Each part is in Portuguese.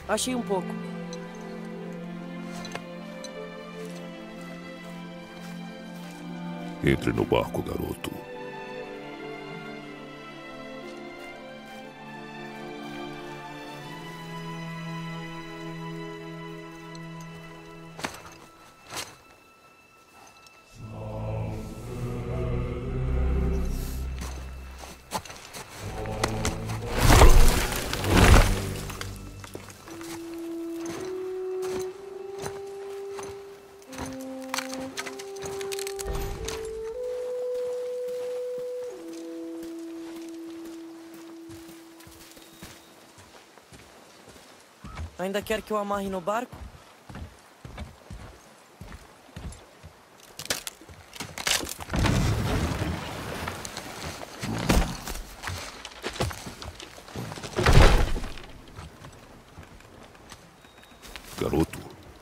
Achei um pouco. Entre no barco, garoto. Ainda quer que eu amarre no barco? Garoto.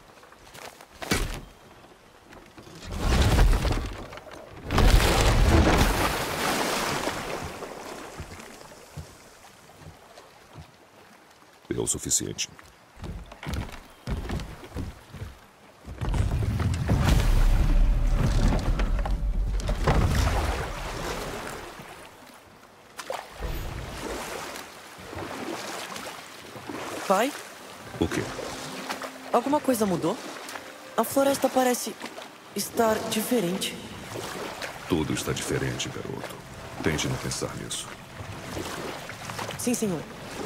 É o suficiente. Pai? O quê? Alguma coisa mudou? A floresta parece estar diferente. Tudo está diferente, garoto. Tente não pensar nisso. Sim, senhor.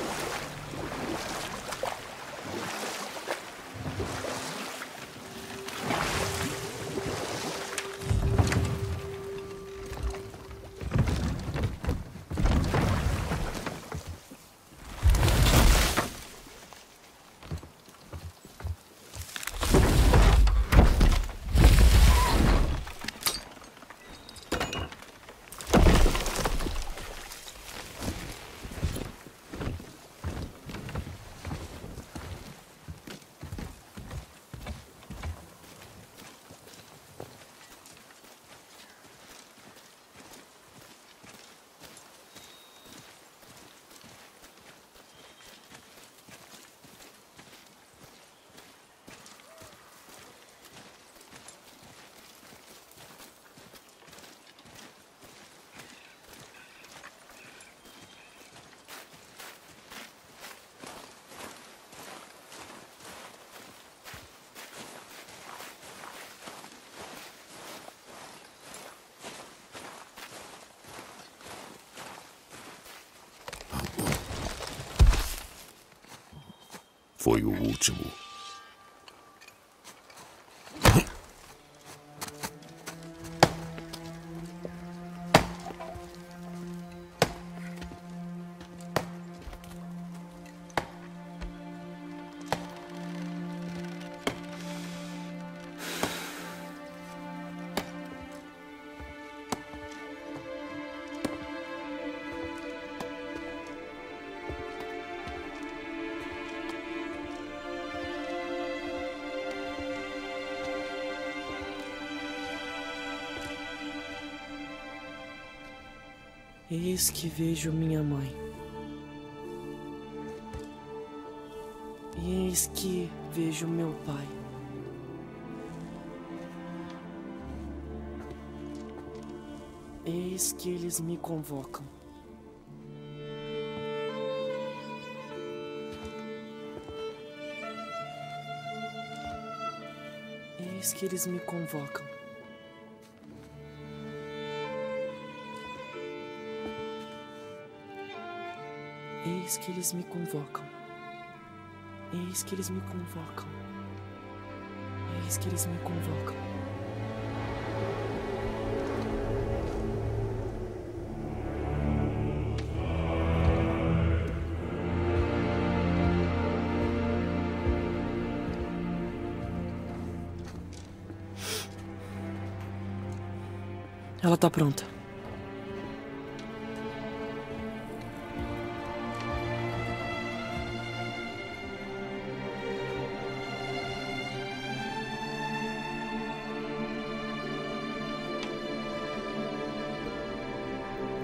Foi o último. Eis que vejo minha mãe. E eis que vejo meu pai. Eis que eles me convocam. Eis que eles me convocam. Eis que eles me convocam. Eis que eles me convocam. Eis que eles me convocam. Ela tá pronta.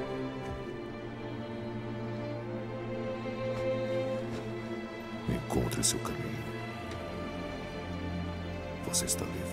Encontre Encontre seu caminho. Você está livre.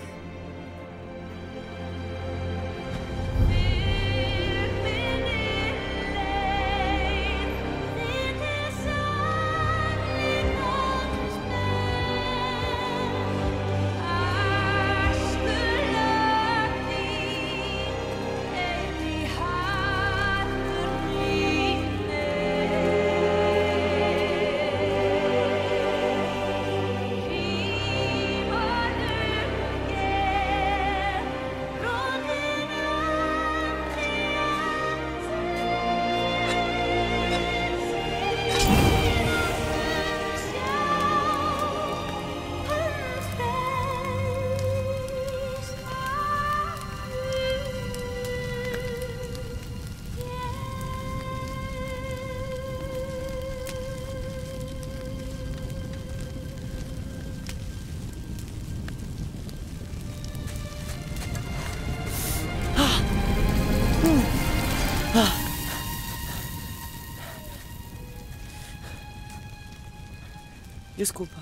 Desculpa.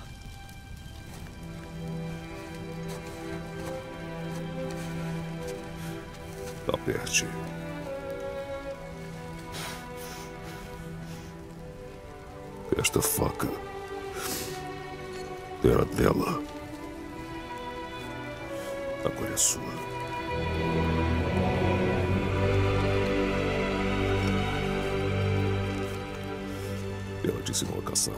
Aperte. Esta faca era dela. Agora é sua. Ela te ensinou a caçar.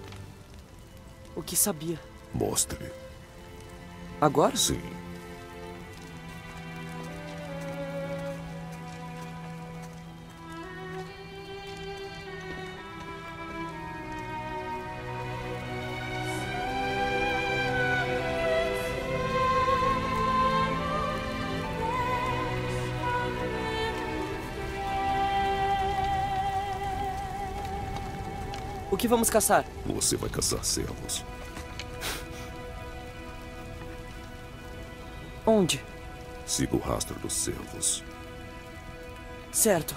O que sabia? Mostre. Agora? Sim. O que vamos caçar? Você vai caçar cervos. Onde? Siga o rastro dos cervos. Certo.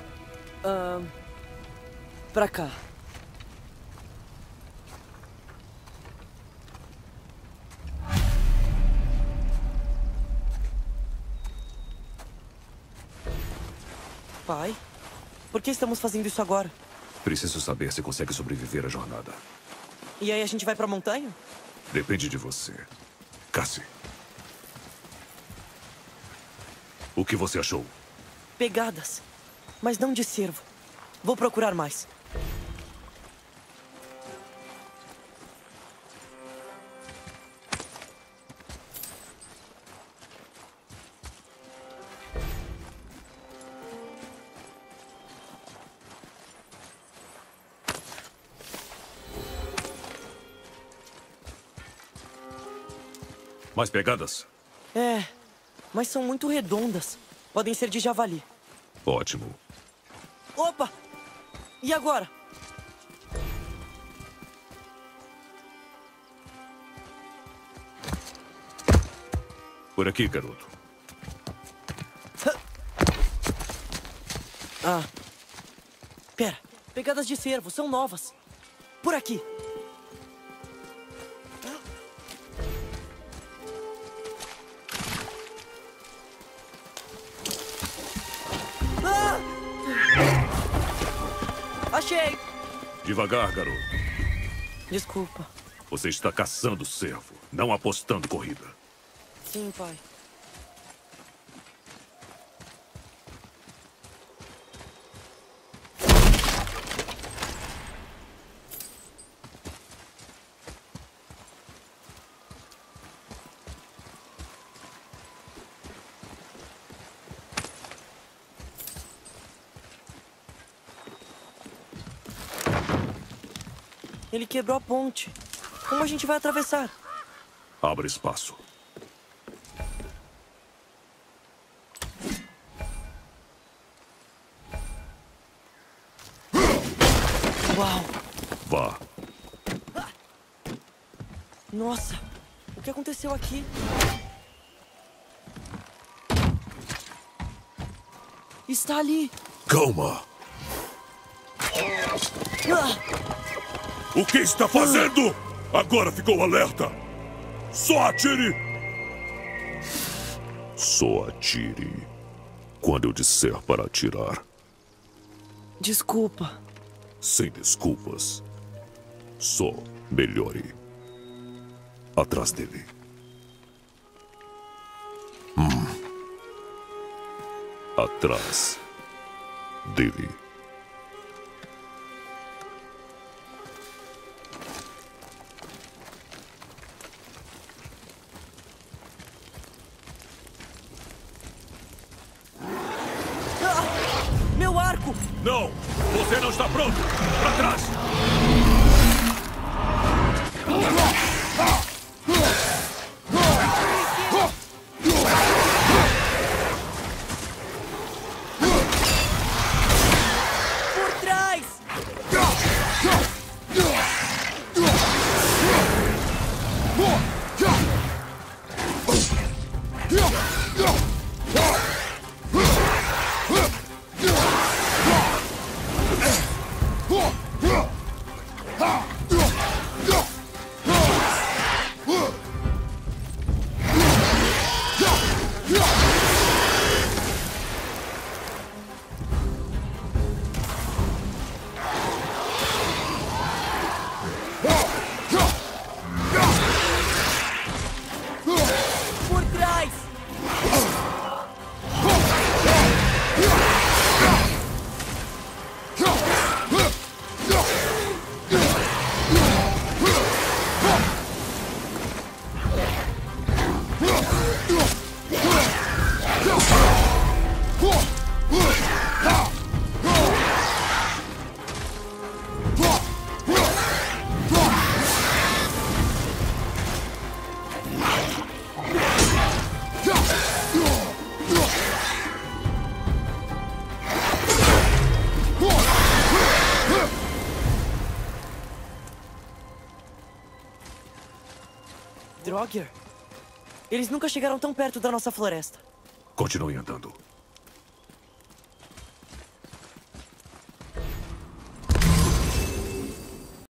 Pra cá. Pai, por que estamos fazendo isso agora? Preciso saber se consegue sobreviver à jornada. E aí a gente vai pra montanha? Depende de você. Casse. O que você achou? Pegadas. Mas não de cervo. Vou procurar mais. Mais pegadas? É, mas são muito redondas. Podem ser de javali. Ótimo. Opa! E agora? Por aqui, garoto. Ah. Pera. Pegadas de cervo, são novas. Por aqui. Achei! Devagar, garoto. Desculpa. Você está caçando cervo, não apostando corrida. Sim, pai. Ele quebrou a ponte. Como a gente vai atravessar? Abra espaço. Uau! Vá. Nossa! O que aconteceu aqui? Está ali! Calma. Ah! O que está fazendo? Agora ficou alerta! Só atire! Só atire quando eu disser para atirar. Desculpa. Sem desculpas. Só melhore. Atrás dele. Atrás dele. Meu arco! Não! Você não está pronto! Para trás! Por trás! Por trás! Draugr, eles nunca chegaram tão perto da nossa floresta. Continue andando.